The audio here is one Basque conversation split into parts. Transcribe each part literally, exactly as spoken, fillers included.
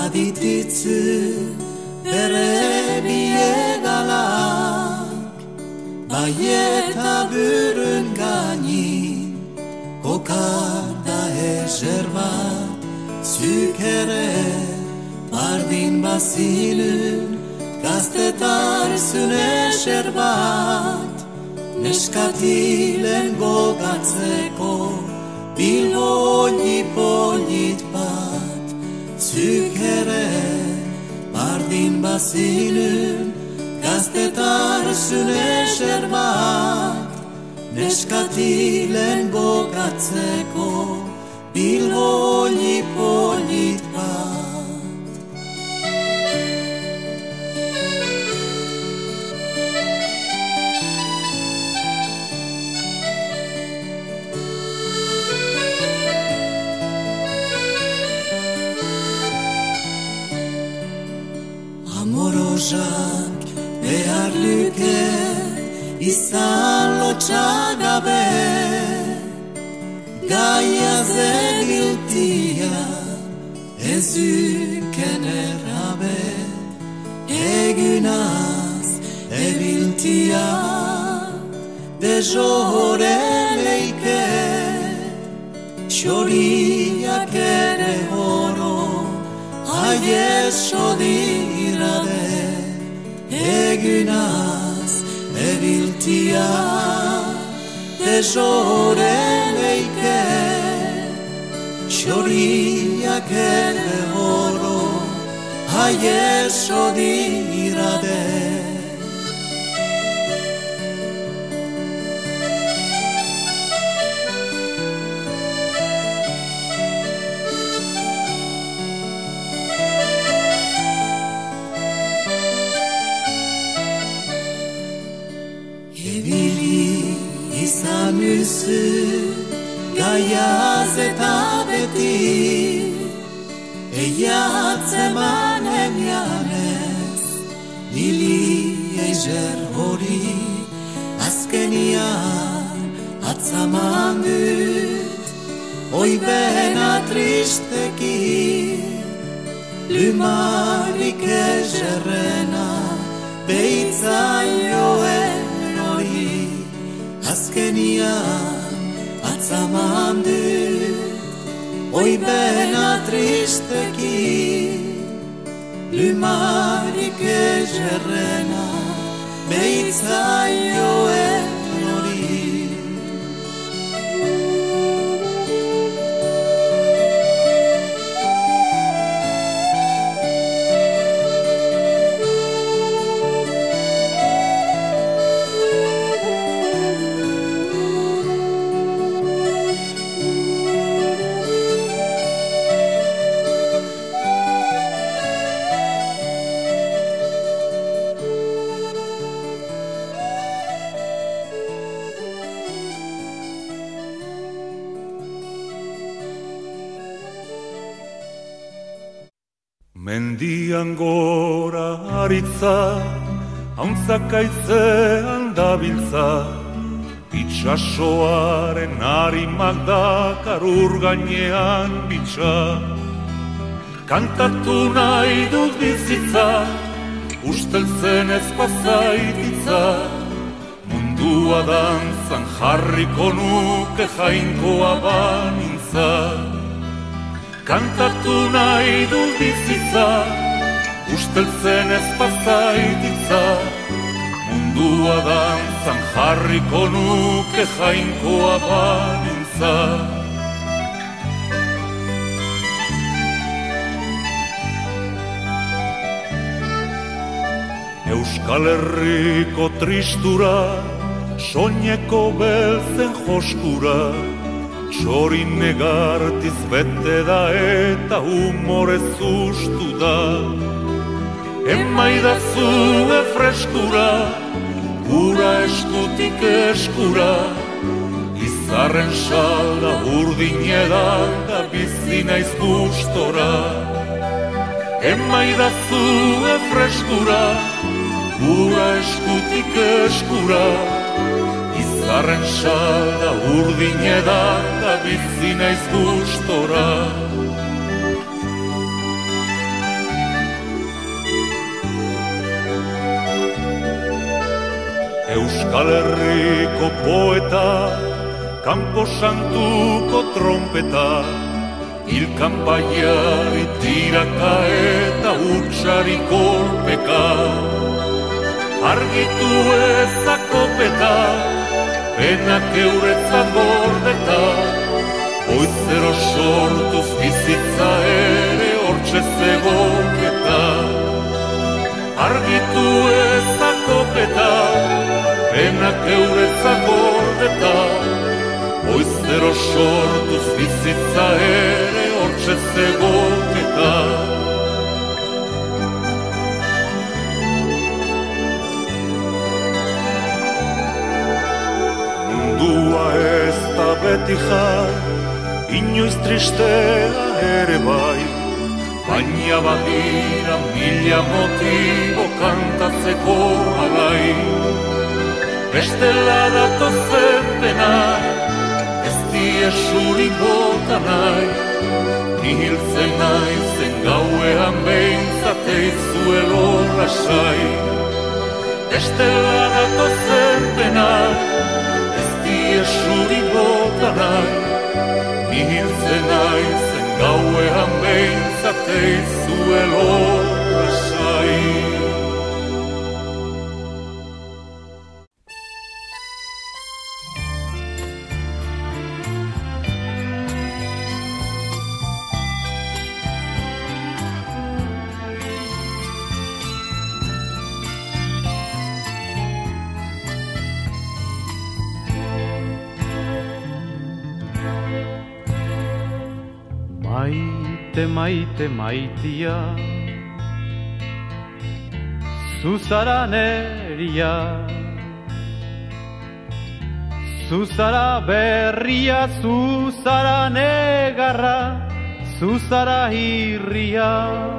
adititzu bere biegalak, baieta burun gainin kokar da ezer bat, zuk ere bardin bazinun gaztetarzun ezer bat, neskatilen gogatzeko Bilbo polit bat, zuk ere bardin bazinun gaztetarzun ezer bat, neskatilen gogatzeko Bilbo polit bat. Amorozak behar luke izan lotxagabe, gaia zegiltia ez duken errabe, egunaz ebiltia dezoren leike, xoriak ere horo aieso dirade, egunaz ebiltia dezoren leike, xoriak ere horo aieso dirade. Izan gaiaz eta beti, eiatzeman emianez, nili eizer hori, azkenian atzaman dut, oi bena tristeki, lumarik ezerrena, beitzaioen hori, azkenian atzaman dut, oi bena tristeki, lumarik ezerrena, beitzaioen hori. Mendian gora aritza, hauntzakaitzean dabiltza, itxasoaren harimak dakar ur gainean bitxa. Kantatu nahi dut bizitza, usteltzen ez pazaititza, mundua dantzan jarriko nuke jainkoa banintza. Kantatu nahi dut bizitza, usteltzen ez pazaititza, mundua dantzan jarriko nuke jainkoa banintza. Euskal Herriko tristura, soineko beltzen joskura, txorin negartiz bete da eta humorez ustu da. Emaidazue freskura, gura eskutik eskura, izarren salda urdin edan da bizi naiz gustora. Emaidazue freskura, gura eskutik eskura, izarren salda urdin edan da bizi naiz gustora. Euskal Herriko poeta, kanpo santuko trompeta, hilkanpaiari tiraka eta hutsari kolpeka. Argitu ezakopeta, penak euretzat gordeta, goizero sortuz bizitza ere hortxe zegoketa. Argitu ezakopeta, penak euretzat gordeta, goizero sortuz bizitza ere hortxe zegoketa. Mundua ez da beti jai, inoiz tristea ere bai, baina badira mila motibo kantatzeko alai. Bestela datozen denai, ez diesurik bota nahi, ni hiltzen naizen gauean behintzat eizuelo lasai. Bestela datozen denai, ez diesurik bota nahi, ni hiltzen naizen gauean behintzat eizuelo lasai. Maite, maite, maitia, zuzara neria, zuzara berria, zuzara negarra, zuzara hirria.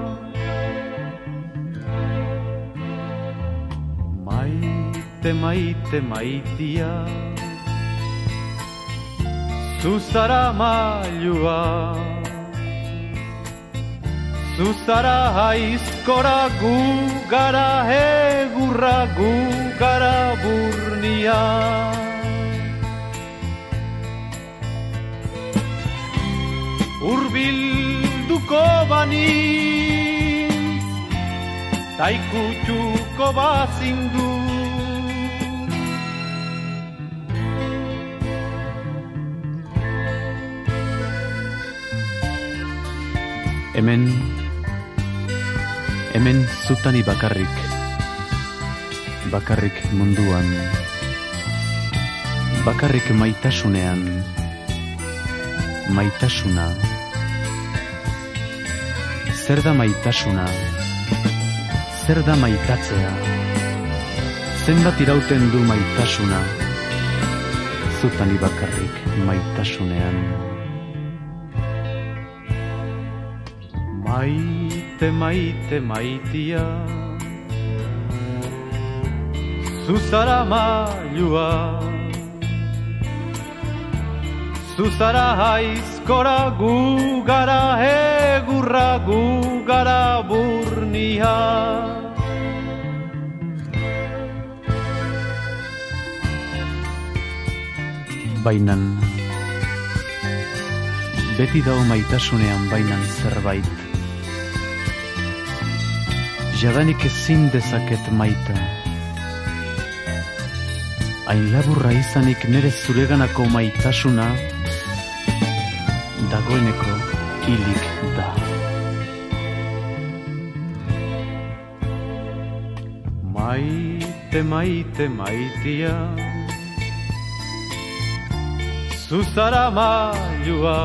Maite, maite, maitia, zuzara mailua, zuzara aizkora, gu gara egurra, gu gara burnia. Urbilduko baniz, taikutxuko bazindu. Hemen, hemen zutani bakarrik, bakarrik munduan, bakarrik maitasunean, maitasuna. Zer da maitasuna, zer da maitatzea, zenbat irauten du maitasuna, zutani bakarrik maitasunean. Maite, maite, maitia, zuzara mailua, zuzara aizkora, gu gara egurra, gu gara burnia. Bainan, beti dao maitasunean bainan zerbait, jadanik ezin dezaket maita. Hain laburra izanik nere zureganako maitasuna, dagoeneko hilik da. Maite, maite, maitia, zuzara mailua,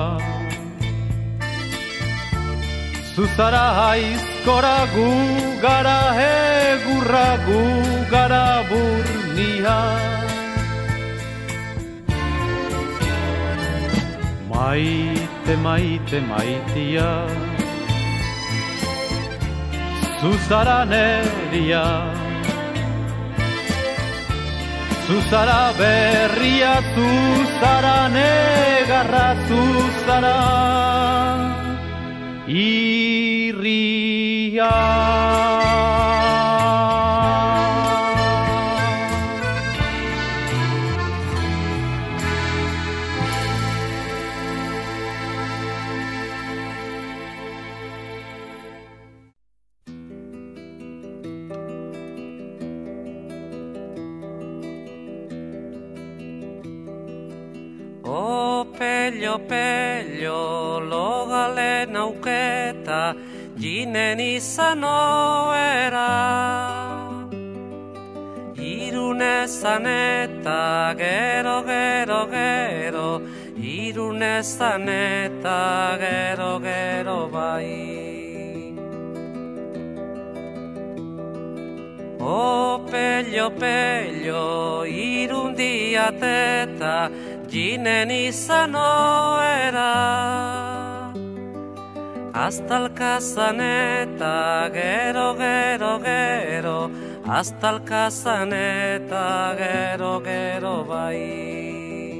zuzara aizkora, gu gara egurra, gu gara burnia. Maite, maite, maitia, zuzara neria, zuzara berria, zuzara negarra, zuzara irria. pello, pello, logalen auketa, jinen izan oera. Irunezan eta gero, gero, gero, irunezan eta gero, gero bai. O pello, pello, irundiateta, jinen izan oera. Hasta alkazan eta gero, gero, gero, hasta alkazan eta gero, gero bai.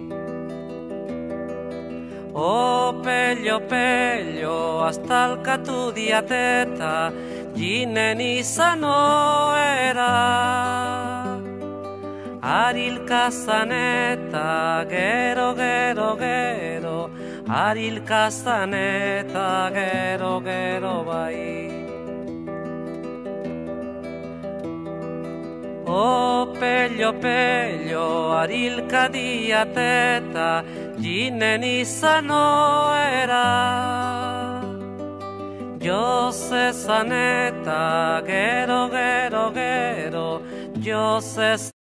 O pello, pello, hasta alkatu diateta, jinen izan oera. Arilkazan eta gero, gero, gero, arilkazan eta gero, gero bai. O pello, pello, arilka diateta, jinen izan oera. Jozezan eta gero, gero, gero, jozez